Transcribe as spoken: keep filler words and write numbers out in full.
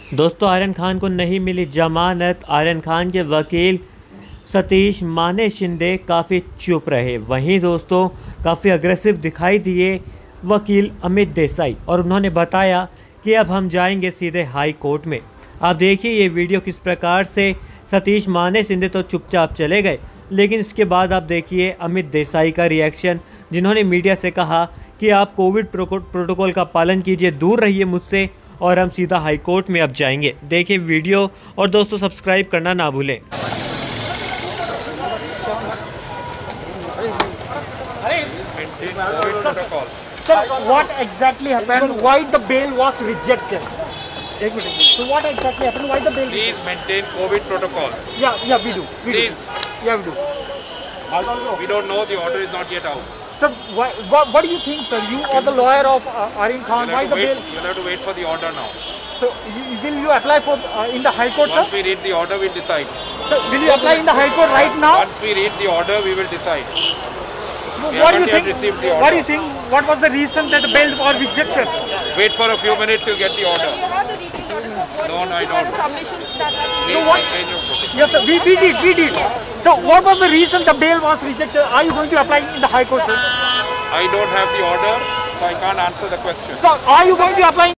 दोस्तों, आर्यन खान को नहीं मिली जमानत। आर्यन खान के वकील सतीश माने शिंदे काफ़ी चुप रहे। वहीं दोस्तों काफ़ी अग्रेसिव दिखाई दिए वकील अमित देसाई, और उन्होंने बताया कि अब हम जाएंगे सीधे हाई कोर्ट में। आप देखिए ये वीडियो किस प्रकार से सतीश माने शिंदे तो चुपचाप चले गए, लेकिन इसके बाद आप देखिए अमित देसाई का रिएक्शन, जिन्होंने मीडिया से कहा कि आप कोविड प्रोटोकॉल का पालन कीजिए, दूर रहिए मुझसे, और हम सीधा हाई कोर्ट में अब जाएंगे। देखिए वीडियो, और दोस्तों सब्सक्राइब करना ना भूलें। Sir, what exactly happened? Why the bail was rejected? So what exactly happened? Why the bail? Please maintain COVID protocol. Yeah, yeah, we do. We Please. do. Yeah, we do. We don't know, the order is not yet out. Sir, why, what, what do you think, sir? You are the lawyer of uh, Aryan Khan. You'll Why have, the to wait, bail? you'll have to wait for the order now. So you, will you apply for uh, in the High Court, Once sir? we read the order, we'll decide. Sir, will you apply in the High Court right now? Once we read the order, we will decide. We What do you haven't yet think? received the What do order. you think? What was the reason that the bail was rejected? Wait for a few minutes, you'll get the order. You have the detailed order, so what No, do no, I you think don't. are the submissions that have been Please So what- maintain your protocol. Yes, sir. We, we did. We did. So what was the reason the bail was rejected? Are you going to apply in the High Court, sir? I don't have the order, so I can't answer the question. So are you going to apply?